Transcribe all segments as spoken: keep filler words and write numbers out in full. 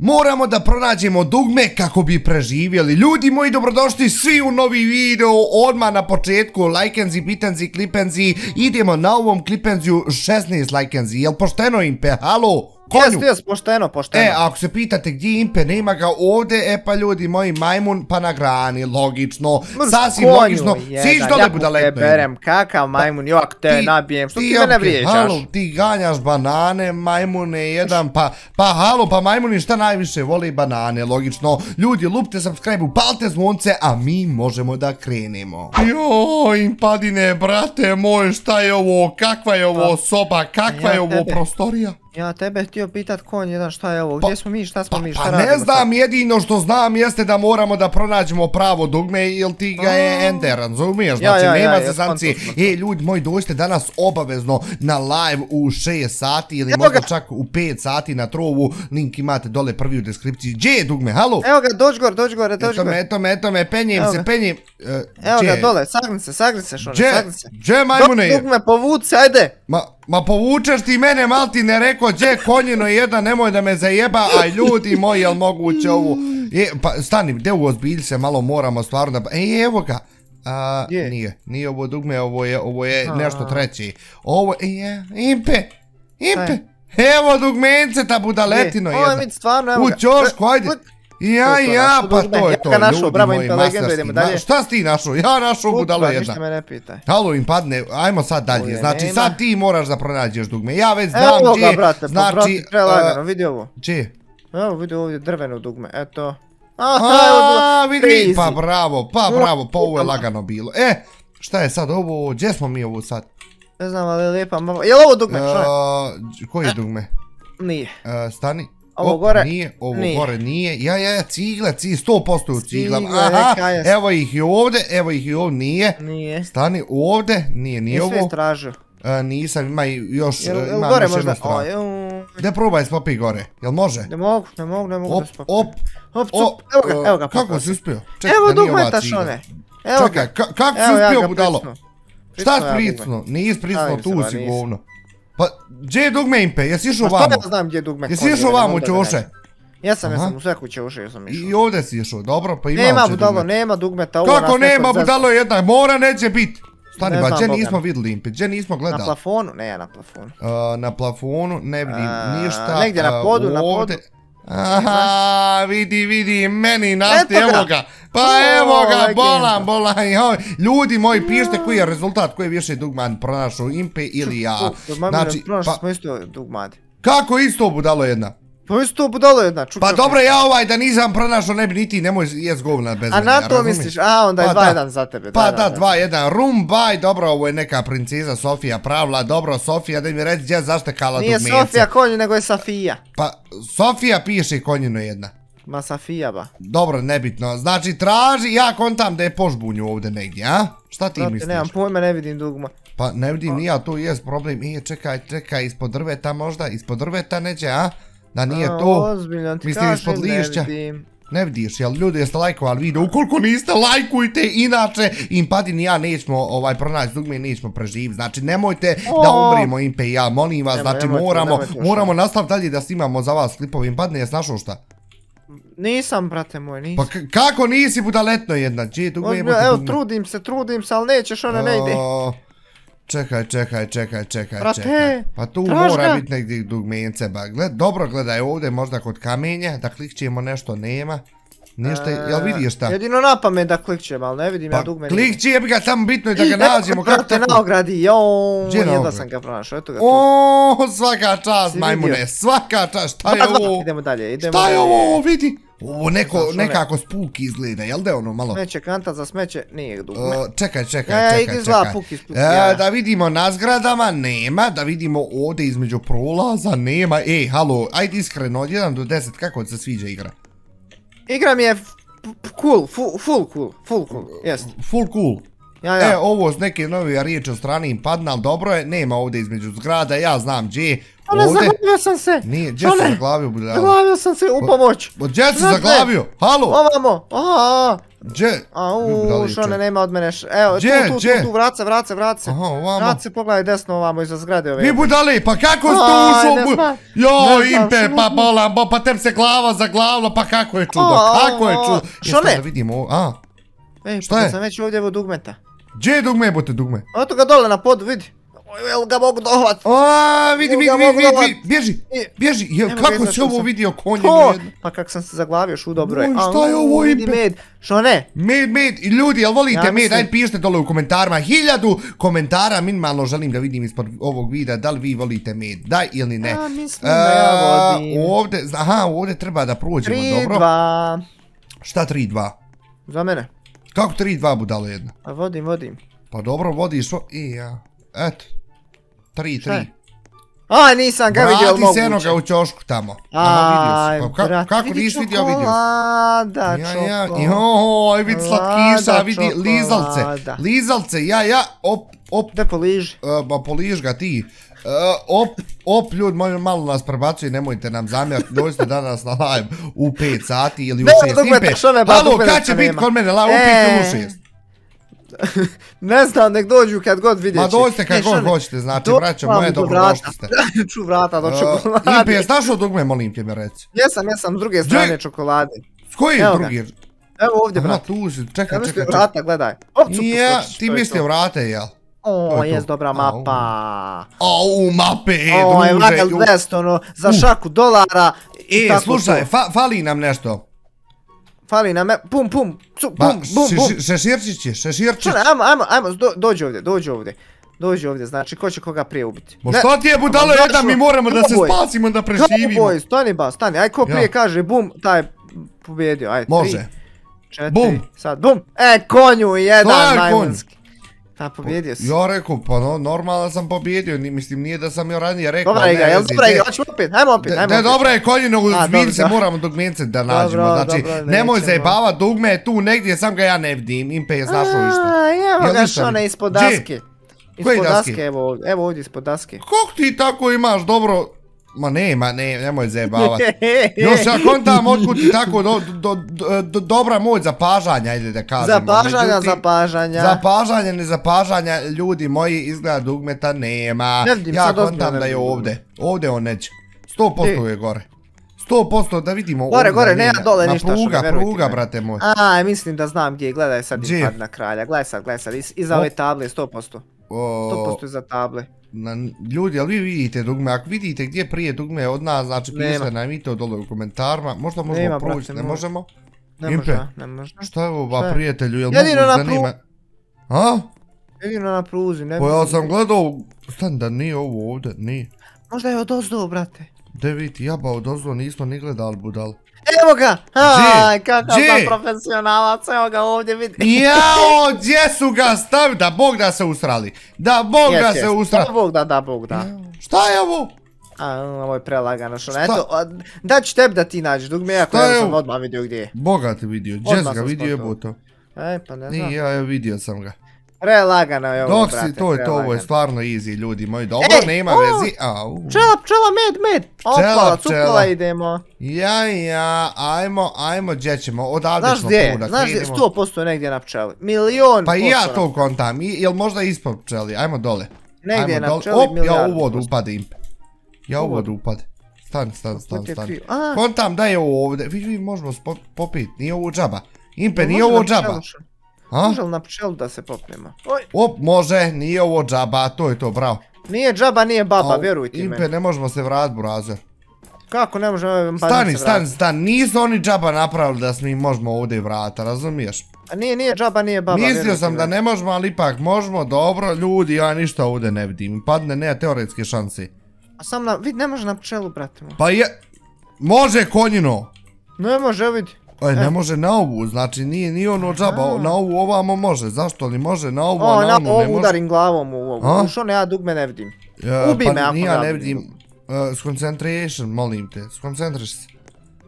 Moramo da pronađemo dugme kako bi preživjeli. Ljudi moji, dobrodošli svi u novi video. Odmah na početku, lajkenzi, bitanzi, klipenzi. Idemo na ovom klipenziju šesnaest lajkenzi. Jel pošteno, Impe? Halo? Jes, jes, pošteno, pošteno. E, ako se pitate gdje Impe, nema ga ovdje, e pa ljudi moji, majmun pa na grani, logično, sasvim logično, siš dole budaletno. Ja berem, kakav majmun, jok te nabijem, što ti mene vrijeđaš? Halo, ti ganjaš banane, majmune, jedan, pa, pa halo, pa majmuni šta najviše voli banane, logično. Ljudi, lupite subscribe, upalite zvonce, a mi možemo da krenemo. Joj, Impadine, brate moj, šta je ovo, kakva je ovo soba, kakva je ovo prostorija? Ja tebe htio pitat konj jedan šta je ovo, gdje smo mi, šta smo mi, šta Pa radimo? ne znam, jedino što znam jeste da moramo da pronađemo pravo dugme ili ti ga je ender, razumiješ? Znači nema se zanci, e ljudi moji, dođite danas obavezno na live u šest sati ili možda čak u pet sati na trovu, link imate dole prvi u deskripciji. Gdje je dugme, halo? Evo ga, dođ gore, dođ gore, dođ gore. Eto me, eto me, penjem se, penjem. Evo ga dole, sagni se, sagni se šone, sagni se. Gdje majmune je? Dugme, povuci, ajde. Ma povučeš ti mene, mal ti ne rekao, gdje konjino jedan, nemoj da me zajeba, aj ljudi moji, jel moguće ovo? Pa stani, gdje u ozbilj se malo moramo stvarno da... Ej, evo ga. Nije, nije ovo dugme, ovo je nešto treći. Ovo, ej, Impe, Impe, evo dugmence, ta budaletino jedna. Ovo je mi stvarno, evo ga. U ćošku, ajde. Ja, ja, pa to je to, ljudi moji, mastarski. Šta si ti našao? Ja našao budalo jedna. Ništa me ne pitaj. Halo, Impadne, ajmo sad dalje. Znači, sad ti moraš da pronađeš dugme. Ja već znam gdje. Evo ga, brate, pa brati, prelagano, vidi ovo. Gdje? Evo, vidi ovdje drveno dugme, eto. Aaaa, vidi, pa bravo, pa bravo, pa ovo je lagano bilo. E, šta je sad ovo, gdje smo mi ovo sad? Ne znam, ali je lijepa, je li ovo dugme? Koji je dugme? Nije. Stani. Ovo gore nije, ovo gore nije, ja, ja, cigle, cigle, sto posto u ciglama, aha, evo ih i ovdje, evo ih i ovdje, nije, nije, stani ovdje, nije, nije ovo, nisam istražio, nisam, ima još, imam još jednu stranu, gdje probaj spopi gore, jel može? Ne mogu, ne mogu, ne mogu da spopi, op, op, op, evo ga, evo ga, kako si uspio? Evo dugmeta šone, evo ga, čekaj, kako si uspio budalo? Šta si pricnuo? Nisi pricnuo, tu si govno. Pa, gdje je dugme, Impe? Jesi išao vamo? Pa što ja znam gdje je dugme? Jesi išao vamo u Ćoše? Jesam, jesam, u sve kuće ušao sam išao. I ovdje si išao, dobro, pa ima Nema budalo, nema dugmeta. Kako nema budalo jedna? Mora neće bit. Stani, ba, gdje nismo vidjeli, Impe? Gdje nismo gledali? Na plafonu? Ne, na plafonu. Na plafonu, ne vidim ništa. Negdje na podu, na podu. Aha, vidi, vidi, meni nasti, evo ga. Pa evo ga, bolan, bolan. Ljudi moji, pišite koji je rezultat, koji je više dugman pronašao, Impe ili ja. Znači, pronašao smo isto dugmade. Kako isto budalo jedna? Pa isto budalo jedna, čukaj. Pa dobro, ja ovaj da nisam pronašao, ne bi niti, nemoj jes govna bez mene. A na to misliš, a onda je dva jedan za tebe. Pa da, dva jedan, rum, baj, dobro, ovo je neka princeza Sofija pravila, dobro, Sofija, da mi reći gdje zaštekala dugmence. Nije Sofija konju, nego je Safija. Pa, Sofija piše konjino jedna. Ma Safija ba. Dobro, nebitno, znači traži, ja kontam da je požbunju ovdje negdje, a? Šta ti misliš? Nemam pojma, ne vidim dugma. Pa ne vidim ni ja, to jest problem, e, čekaj, čekaj, ispod drveta možda, ispod drveta neće, a? Da nije to, ozbiljno ti mislim ispod lišća, ne vidiš, jel ljudi jeste lajkovali video, ukoliko niste lajkujte, inače Impadin i ja nećemo ovaj pronaći dugme i nećemo preživiti, znači nemojte da umrimo Impe i ja, molim vas, znači moramo, moramo nastaviti dalje da snimamo za vas klipove. Impadin, jes našao šta? Nisam, brate moj, nisam. Pa kako nisi budaletno jedna, gdje je dugme imate dugme? Evo, trudim se, trudim se, ali nećeš, ona ne ide. Čekaj, čekaj, čekaj, čekaj, čekaj. Pa tu mora biti negdje dugmence, ba. Dobro, gledaj ovdje, možda kod kamenja, da klikćemo nešto, nema. Ništa, jel vidiš šta? Jedino na pamet da klikćemo, ali ne vidim ja dugme. Pa klikći, jebi ga, samo bitno je da ga nađemo, kako tako? Na ogradi, joooo, jedva sam ga pronašao, eto ga tu. Oooo, svaka čast, majmune, svaka čast, šta je ovo? Idemo dalje, idemo dalje. Šta je ovo, vidi? Ovo nekako spooky izgleda, jel da je ono malo? Smeće, kanta za smeće, nije dugme. Čekaj, čekaj, čekaj, čekaj. Da vidimo na zgradama, nema, da vidimo ovdje između prolaza, nema. Ej, halo, ajde iskreno, od jedan do deset, kako se sviđa igra? Igra mi je cool, full cool, full cool, jest. Full cool. Ja, ja. E, ovo s neke nove riječi od strane im padne, ali dobro je, nema ovdje između zgrada, ja znam gdje. Šone, zaglavio sam se. Nije, gdje si zaglavio, budala? Zaglavio sam se, u pomoć. Gdje si zaglavio? Halo? Ovamo, aha. Gdje? Au, Šone, nema od mene. Evo, tu, tu, tu, tu, vrat se, vrat se, vrat se. Aha, ovamo. Vrat se, pogledaj desno ovamo iza zgrade ove. Vi budali, pa kako si to ušao? Jo, Impe, pa bolam, pa tem se glava zaglavila, pa kako je čudo, kako je čudo. Šone. Da vidimo, a? Ej, šta je? Sam već ovdje evo dugmeta. Gdje je dugme, bote dugme? Oto ga dole na podu, vidi. Jel ga mogu dohvat? Aaaa, vidi, vidi, vidi, vidi, bježi, bježi, kako si ovo vidio konje jedno? Pa kak sam se zaglavio, šu dobro je. Šta je ovo Impe? Med, što ne? Med, med, ljudi, jel volite med, ajde pišite dole u komentarima, hiljadu komentara minimalno želim da vidim ispod ovog videa, da li vi volite med, daj ili ne. A, mislim da ja vodim. Ovdje, aha, ovdje treba da prođemo, dobro? tri dva. Šta tri dva? Za mene. Kako tri dva budalo jedno? A vodim, vodim. Pa dobro, vodiš, i ja, eto. tri tri. A, nisam ga vidio moguće. Vrati se enoga u ćošku tamo. Aj, brat, kako nisi vidio vidio? Čokolada, čokolada. Joj, vidi slatkiša, vidi lizalce. Lizalce, ja, ja, op, op. Gde poliži? Ba poliž ga ti. Op, op, ljudi, malo nas prebacuje, nemojte nam zamjerati, dođite danas na live u pet sati ili u šest. Impe, halo, kad će biti kod mene live u pet ili u šest? Ne znam, nek dođu kad god vidjet će. Ma dođite kad god hoćete, znači, braćo moje, dobrodošli ste. Ču vrata do čokolade. Impe, jes našao dugme, molim te mi reci? Jesam, jesam, s druge strane čokolade. S koji je drugi? Evo ovdje, brat. Tu si, čekaj, čekaj, čekaj. Vrata, gledaj. Ja, ti mislio vrate, jel? O, jes dobra mapa. Au, mape, druže. O, Vagal West, ono, za šaku dolara. E, slušaj, fali nam nešto. Fali nam, pum, pum, bum, bum, bum. Šeširčići, šeširčići. Ajmo, ajmo, ajmo, dođi ovdje, dođi ovdje. Dođi ovdje, znači, ko će koga prije ubiti. Bo što ti je budalo jedan, mi moramo da se spasimo, da preživimo. Cowboy, stani ba, stani, aj ko prije kaže bum, taj pobjedio, aj, tri. Može. Četiri, sad, bum. E, konju, jedan najmanski. Ta, pobjedio si. Ja rekao, pa normalno sam pobjedio, mislim, nije da sam joj ranije rekao. Dobra igra, jel dobra igra, hoćemo opet, hajmo opet, hajmo opet. Ne, dobra je konjino, u zbiljce moramo dugmence da nađemo, znači, nemoj zajebavat, dugme je tu negdje, sam ga ja ne vidim, Impe je znašao ništa. Aaa, evo ga Šone ispod daske. Ispod daske, evo ovdje, evo ovdje ispod daske. Kako ti tako imaš dobro... Ma ne, ma ne, nemoj zajebavat. Još ja kontam otkud ti tako dobra moć zapažanja, ajde da kažemo. Zapažanja, zapažanja. Zapažanja, ne zapažanja, ljudi moji, izgleda dugmeta nema. Ja kontam da je ovdje. Ovdje on neće. sto posto je gore. sto posto da vidimo. Gore, gore, nema dole ništa. Ma pruga, pruga, brate moj. Aj, mislim da znam gdje, gledaj sad ispad na kralja. Gledaj sad, gledaj sad, iza ove table, sto posto. sto posto iza table. Ljudi, ali vi vidite dugme, ako vidite gdje prije dugme od nas, znači pišite nam i to dole u komentarima, možda možemo proći, ne možemo? Ne može, ne može. Šta je ovo ba prijatelju, jel mogu zanima? A? Jedino na pruzi, ne može. Pa ja sam gledao, stan da nije ovo ovdje, nije. Možda je od ozdo, brate. De vidite, jaba od ozdo nismo ni gledali budal. Evo ga! Aj, kakav sam profesionalac, evo ga ovdje vidi. Jao, gdje su ga stavili? Da Bog da se usrali. Da Bog da se usrali. Da Bog da, da Bog da. Šta je ovo? A, ovo je prelagano što ne. Eto, da ću tebi da ti nađeš dugme, ako ja sam odmah vidio gdje je. Boga ti vidio, gdje si ga vidio jebo to? E, pa ne znam. Nije, ja vidio sam ga. Prelagano je ovo, brate. Dok si, to je to, ovo je stvarno easy, ljudi moji. Dobro, nema vezi. Pčela, pčela, med, med. Opa, cukala idemo. Ja, ja, ajmo, ajmo, gdje ćemo, odavde ćemo pruda. Znaš gdje, sto posto negdje na pčeli. Milion posto. Pa i ja to kontam, jel možda ispod pčeli, ajmo dole. Negdje na pčeli milijardu. Ja u vodu upade, Impe. Ja u vodu upade. Stani, stani, stani, stani. Kontam da je ovo ovdje, vidi, vidi, možemo popit, nije ovo džaba. Impe, nije ovo džaba. Može li na pčelu da se popnemo? Op, može, nije ovo džaba, to je to, bravo. Nije džaba, nije baba, vjerujte me. Impe, ne možemo se vratiti, burazer. Kako ne možemo se vratiti? Stani, stani, stani, nisu oni džaba napravili da mi možemo ovdje vrata, razumiješ? A nije, nije džaba, nije baba, vjerujte me. Mislio sam da ne možemo, ali ipak možemo, dobro, ljudi, ja ništa ovdje ne vidim, padne, nema teoretske šanse. A sam na, vid, ne može na pčelu, brate moj. Pa je, može konjino. Ne može, vidi. Aj, ne može na ovu, znači nije ono džaba, na ovu ovamo može, zašto li može, na ovu, a na onu ne može. O, na ovu udarim glavom u ovu, što ne, ja dugme ne vidim. Ubi me ako ja ne vidim. Skoncentration, molim te, skoncentriš se.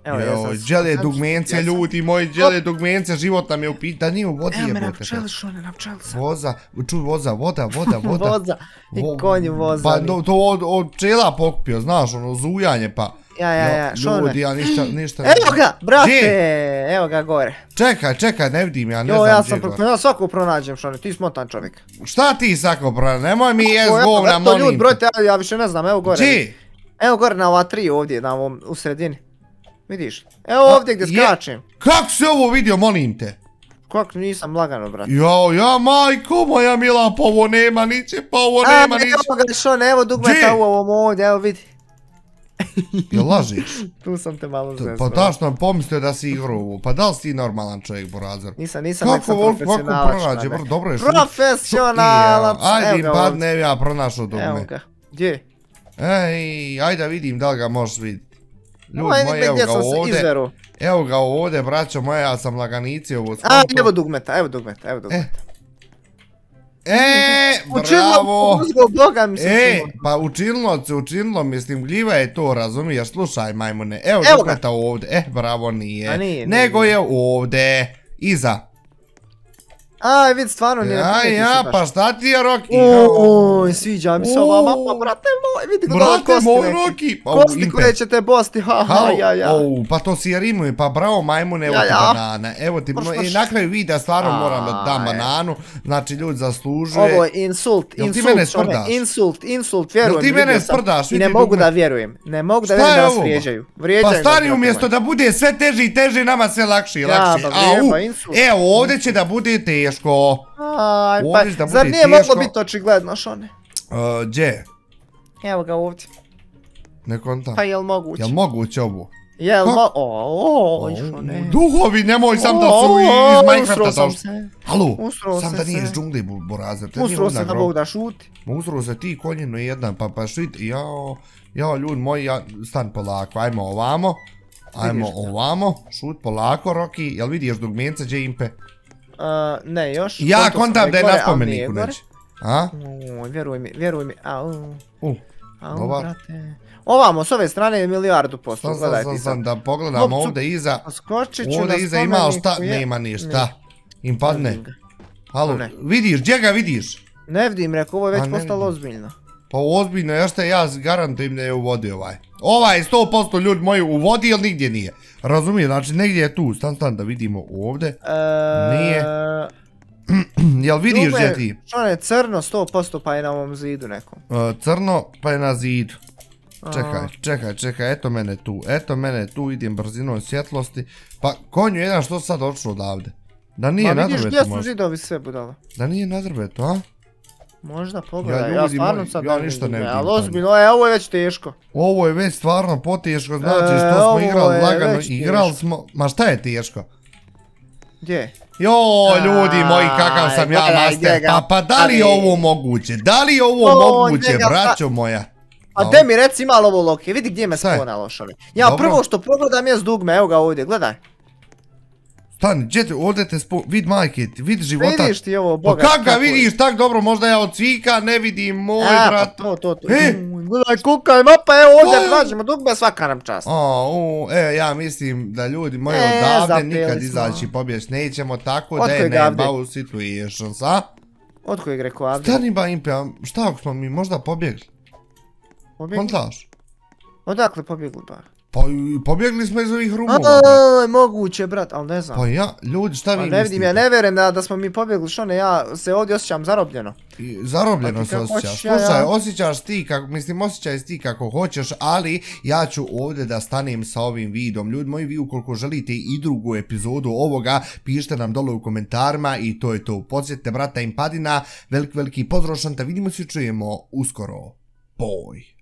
Joj, đele dugmence, ljudi moji, đele dugmence, život nam je u pitanju, nije u vodi jebote. Evo me na pčeli, šone, na pčeli sam. Voza, čuj, voza, voda, voda, voda. Voza, i konju voza. Pa to od pčela pokupio, znaš, ono, zujanje, pa. Ja, ja, ja, šone. Ljudi, ja ništa, ništa. Evo ga, brate, evo ga gore. Čekaj, čekaj, ne vidim, ja ne znam gdje gore. Jo, ja sam prokon, ja svako pronađem, šone, ti smotan čovjek. Šta ti svako pronađem, nemoj mi jes govna, molim. Eto, ljud, brojte, ja više ne znam, evo gore. Gdje? Evo gore na ova tri ovdje, na ovom, u sredini. Vidiš? Evo ovdje gdje skačem. Kako si ovo vidio, molim te? Kako nisam lagano, brate. Jo, ja majko moja mila, pa ovo nema niće, pa ovo nema niće. Evo ga šone, evo dugmeta u ovom ovdje, evo vidi. Jel lažiš? Tu sam te malo zezao. Pa daš nam pomislio da si igrao ovo, pa da li si ti normalan čovjek, Borazor? Nisam, nisam, nek sam profesionalac. Kako pronađe, dobro je šut. Profesionalac! Ajde, padne, ja pronašao dugme. Evo ga, gdje? Ej, ajde vidim da li ga možeš vidjeti. Ljudi moji, evo ga ovdje. Evo ga ovdje, braćo moja, ja sam laganici ovo skonto. A, evo dugmeta, evo dugmeta, evo dugmeta. Eee, bravo! E, pa učinilo se, učinilo, mislim, gljiva je to, razumiješ, slušaj majmune. Evo dugmeta ovdje, eh, bravo nije. Nego je ovdje, iza. Aj, vid, stvarno nije. Ja, ja, pa šta ti je, Roki? Oj, sviđa mi se ova mapa, brate moj, vidi kako da kosti neki. Kosti koje će te bosti, ha, ha, ja, ja. Pa to si rimuje, pa bravo majmune, evo ti banana. Evo ti, i na kraju videa stvarno moram da dam bananu, znači ljudi zaslužuje. Ovo je insult, insult, insult, insult, vjerujem. Jel ti mene sprdaš? I ne mogu da vjerujem, ne mogu da vjerujem da vas vrijeđaju. Pa stani, umjesto da bude sve teže i teže, nama sve lakše i lakše. Evo, ovdje će da bude teško. Aj, pa, zar nije moglo biti očigledno, šone? Gdje? Evo ga ovdje. Ne kontam. Pa jel moguće? Jel moguće ovo? Jel moguće? Ooooj, šone. Duhovi, nemoj sam da su iz Minecrafta došli. Halo, sam da nije iz džungli, Borazor. Usro se da Bog da šuti. Usro se ti koljeno jedan, pa pa šit, jao, jao, ljudi moji, stan polako, ajmo ovamo. Ajmo ovamo, šut polako, Roki, jel vidiš dugmence, gdje impe? Ne, još. Ja kontam da je na spomeniku neći. A? Vjeruj mi, vjeruj mi, au. U, au, brate. Ovamo, s ove strane je milijardu posto, gledaj ti sad. Sam da pogledam ovdje iza. Skočit ću na spomeniku. Ovdje iza ima šta, nema ništa. Im padne. Halo, vidiš, gdje ga vidiš? Ne vidim, rekao, ovo je već postalo ozbiljno. Pa ozbiljno, još te ja garantujem da je u vodi ovaj. Ovaj je sto posto ljudi moji u vodi ili nigdje nije. Razumije, znači negdje je tu, stan stan da vidimo ovdje. Nije. Jel vidiš gdje ti? Što je crno sto posto pa je na ovom zidu nekom. Crno pa je na zidu. Čekaj, čekaj, čekaj, eto mene tu, eto mene tu, idem brzinom svjetlosti. Pa konju jedan što sad odšao odavde? Da nije na drvetu možda. Ma vidiš gdje su zidovi sve budala? Da nije na drvetu, a? Možda pogledaj, ja stvarno sad ne vidim, ali ozbiljno, e, ovo je već teško. Ovo je već stvarno poteško, znači što smo igrali lagano, igrali smo, ma šta je teško? Gdje? Joj, ljudi moji, kakav sam ja master, pa pa da li je ovo moguće, da li je ovo moguće, braćo moja? A de mi reci malo ovo loke, vidi gdje me sklonalo šove. Ja prvo što pogledam je s dugme, evo ga ovdje, gledaj. Stani, gdje te, ovdje te spo... vid majke, vid života. Vidiš ti ovo, bogat. Pa kak ga vidiš tak dobro, možda ja od cvika ne vidim, moj brat. E, pa to, to, to. Gledaj, kukaj, mapa, evo ovdje nađemo dugme, svaka nam čast. O, e, ja mislim da ljudi moji odavde nikad izaći pobjeć nećemo, tako da je nema u situations, a? Od kojeg rekao Avde? Stani ba impe, šta ako smo mi možda pobjegli? Pobjegli? Kontaš? Odakle pobjegli bar? Pa pobjegli smo iz ovih rumova. Aaaa, moguće brat, ali ne znam. Pa ja, ljudi, šta vi mislite? Ne vidim, ja ne vjerujem da smo mi pobjegli, što ne, ja se ovdje osjećam zarobljeno. Zarobljeno se osjećaš, slušaj, osjećaš ti kako, mislim osjećaj ti kako hoćeš, ali ja ću ovdje da stanem sa ovim videom. Ljudi moji, vi ukoliko želite i drugu epizodu ovoga, pišite nam dole u komentarima i to je to. Podsjetite brata Impadina, veliki veliki pozdrav, vidimo se i čujemo uskoro. Boj.